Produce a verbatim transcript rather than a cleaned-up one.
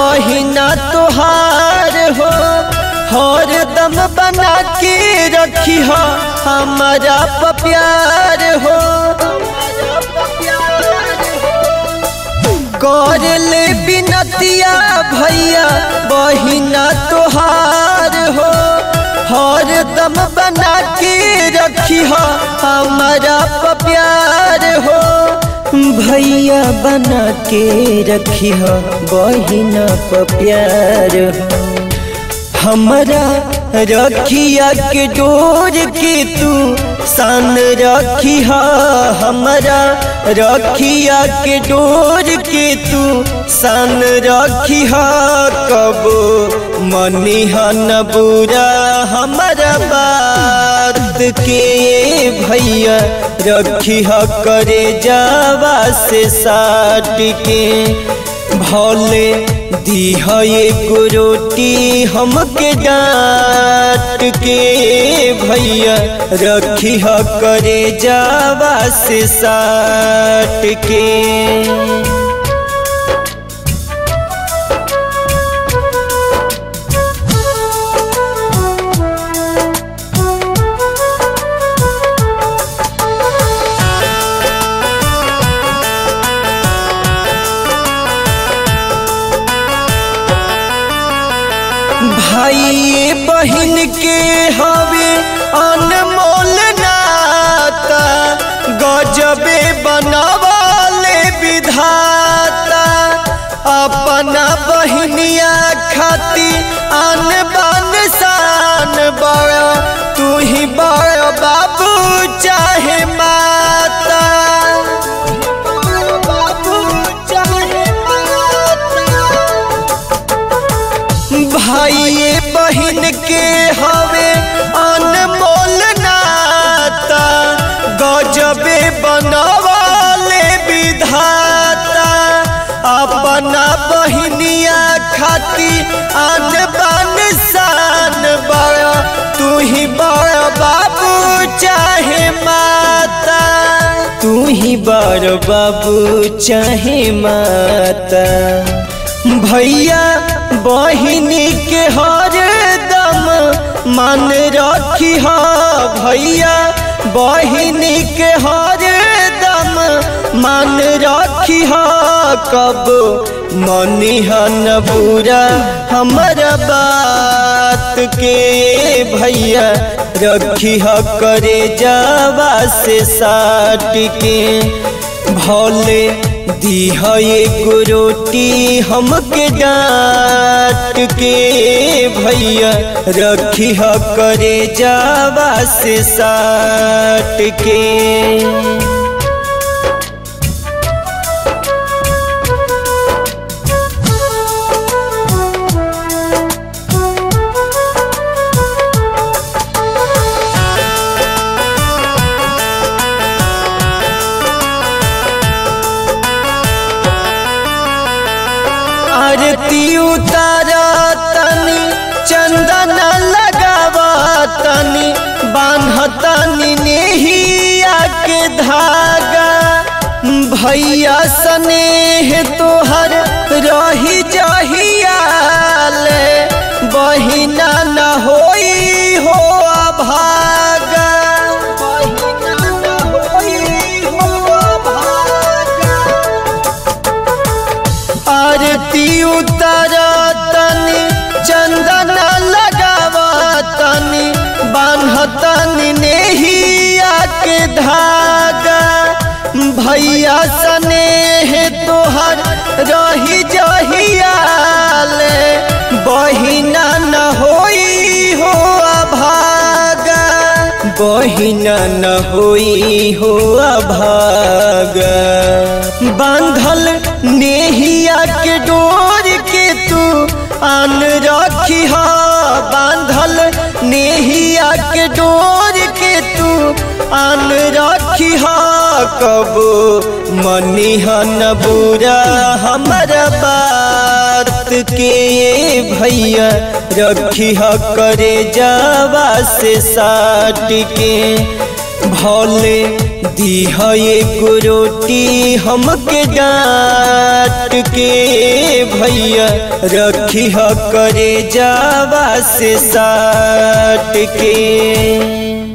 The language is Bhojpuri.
बहिना तोहार हो, हर दम बना के रखी हो हमारा प्यार हो। कर ले बिनतिया भैया बहिना तोहार हो, हर दम बना के रखी हो हमारा प्यार हो। भैया बना के रखी हो बहिना प्यार हो। हमारा रखिया के डोर के तू सान रखी हा, हमारा रखिया के डोर के तू सान रखी हा। कबो मनिहा न बुरा हमारा बात के भैया रखी हा करे जावा से साट के। भले दीह एगो रोटी हमके डांट के भैया रखी ह करे जावा से साट के। भाई बहन के हवे अनमोल नाता, गजबे बनावाले विधाता। अपना बहनिया खाती आन बान शान बड़ा, तू ही बड़ा बाबू चाहे माता। भाई बहन के हवे अनमोल नाता, गजबे बनवाले विधाता। अपना बहनिया खाती आन बान शान बड़ा, तू ही बड़ा बाबू चाहे माता। तू ही बड़ा बाबू चाहे माता। भैया बहिनी के हर दम मान रखी हा, भैया बहिनी के हर दम मान रखी हा। कब मनिहा न बुरा हमारा बात के भैया रखी हा करे जावा से साट के। भले दीह एगो रोटी हमके डांट के भैया रखी ह करे जावा से साट के। आरती उतारा तनी चंदन लगावा तनी, बान्हतनी नेहिया के धागा। भैया स्नेह तोहर रही जहियाले, बहिना न होई हो अभागा। आरती उतारा तनी चंदन लगावा तनी, बान्हतनी नेहिया के धागा। भैया स्नेह तोहर रही जहियाले, बहिना न होई हो अभागा। बहिना न होई हो अभागा। बांधल नेहिया के डोर के तू आन रखी हा, बांधल नेहिया के डोर के तू आन रखी हा। कबो मनिहा न बुरा हमारा बात के भैया रखी हा करे जावा से साट के। भले दीह एगो रोटी हमके डांट के भैया रखी ह करे जावा से साट के।